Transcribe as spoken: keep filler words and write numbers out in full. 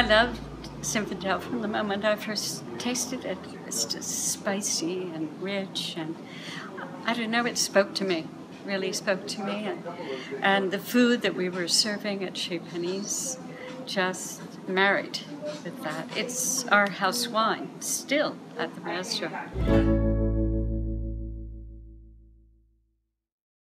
I loved Zinfandel from the moment I first tasted it. It's just spicy and rich, and I don't know, it spoke to me, really spoke to me. And, and the food that we were serving at Chez Panisse just married with that. It's our house wine, still at the restaurant.